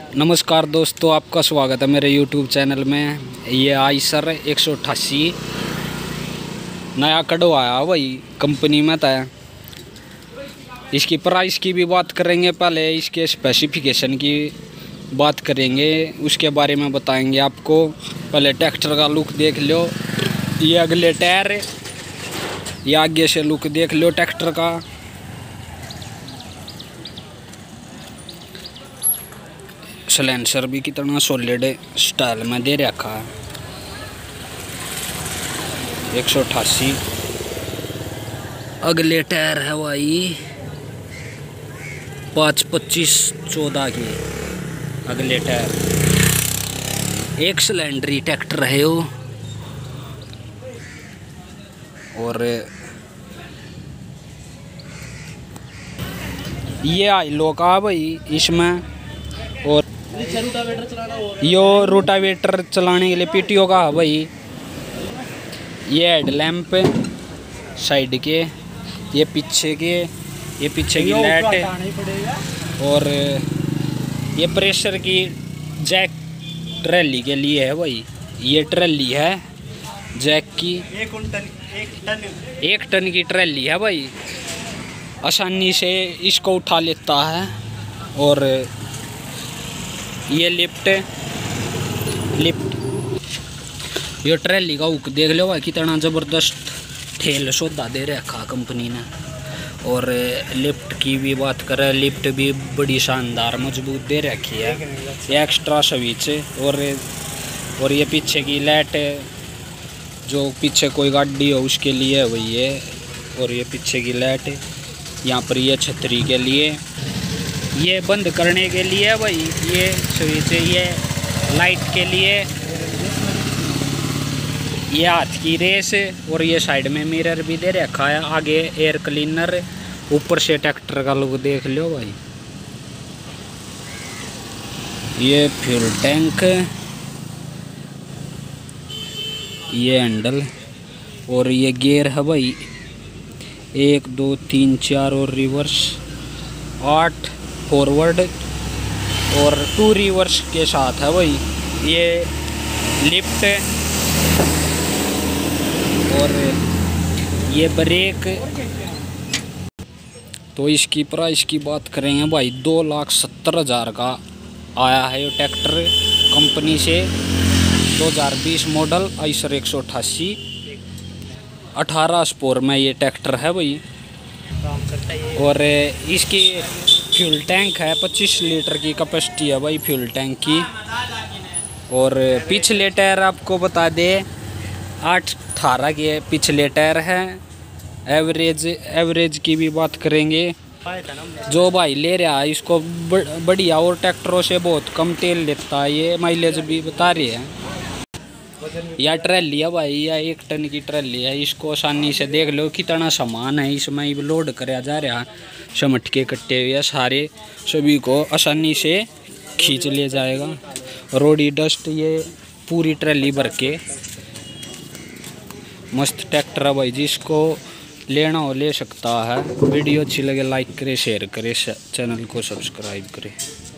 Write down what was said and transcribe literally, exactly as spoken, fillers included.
नमस्कार दोस्तों, आपका स्वागत है मेरे यूट्यूब चैनल में। ये आइसर एक सौ अट्ठासी नया कड़ो आया भाई कंपनी में था। इसकी प्राइस की भी बात करेंगे, पहले इसके स्पेसिफिकेशन की बात करेंगे, उसके बारे में बताएंगे आपको। पहले ट्रैक्टर का लुक देख लो, ये अगले टायर, ये आगे से लुक देख लो ट्रैक्टर का। सलेंसर भी कितना सॉलिड स्टाइल में दे रखा है। एक सौ अट्ठासी अगले टायर है भाई पाँच पच्चीस चौदह के अगले टायर। एक सिलेंडरी ट्रैक्टर है वो, और ये आई लो का भाई इसमें। और यो रोटावेटर चलाने के लिए पीटीओ का है भाई। ये हेडलैम्प साइड के, ये पीछे के, ये पीछे की लाइट, और ये प्रेशर की जैक ट्रैली के लिए है भाई। ये ट्रैली है जैक की, एक टन एक टन की ट्रैली है भाई। आसानी से इसको उठा लेता है। और ये लिफ्ट लिफ्ट ये ट्रैली का हुक देख लो भाई, कितना ज़बरदस्त ठेल सौदा दे रखा कंपनी ने। और लिफ्ट की भी बात करें, लिफ्ट भी बड़ी शानदार मजबूत दे रखी है। ये एक्स्ट्रा स्विच, और और ये पीछे की लाइट, जो पीछे कोई गाड़ी हो उसके लिए है वही है। और ये पीछे की लाइट, यहाँ पर ये छतरी के लिए, ये बंद करने के लिए भाई ये स्विच, ये लाइट के लिए, ये हाथ की रेस, और ये साइड में मिरर भी दे रखा है। आगे एयर क्लीनर, ऊपर से ट्रैक्टर का लुक देख लो भाई। ये फ्यूल टैंक, ये हैंडल, और ये गियर है भाई, एक दो तीन चार और रिवर्स, आठ फॉरवर्ड और टू रिवर्स के साथ है भाई। ये लिफ्ट, और ये ब्रेक। तो इसकी प्राइस की बात करेंगे भाई, दो लाख सत्तर हज़ार का आया है ये ट्रैक्टर कंपनी से। दो हज़ार बीस मॉडल आइसर एक सौ अट्ठासी, अठारह स्पोर में ये ट्रैक्टर है भाई। और इसकी फ्यूल टैंक है, पच्चीस लीटर की कैपेसिटी है भाई फ्यूल टैंक की। और पिछले टायर आपको बता दे, आठ अठारह के पिछले टायर हैं। एवरेज एवरेज की भी बात करेंगे, जो भाई ले रहा है इसको बढ़िया और ट्रैक्टरों से बहुत कम तेल लेता है, ये माइलेज भी बता रहे हैं। यह ट्रैली है भाई, यह एक टन की ट्रैली है। इसको आसानी से देख लो कितना सामान है इसमें लोड कराया जा रहा है। समट के कट्टे हुए सारे, सभी को आसानी से खींच ले जाएगा। रोडी डस्ट, ये पूरी ट्रैली भर के मस्त ट्रैक्टर है भाई। जिसको लेना हो ले सकता है। वीडियो अच्छी लगे लाइक करे, शेयर करे, चैनल को सब्सक्राइब करे।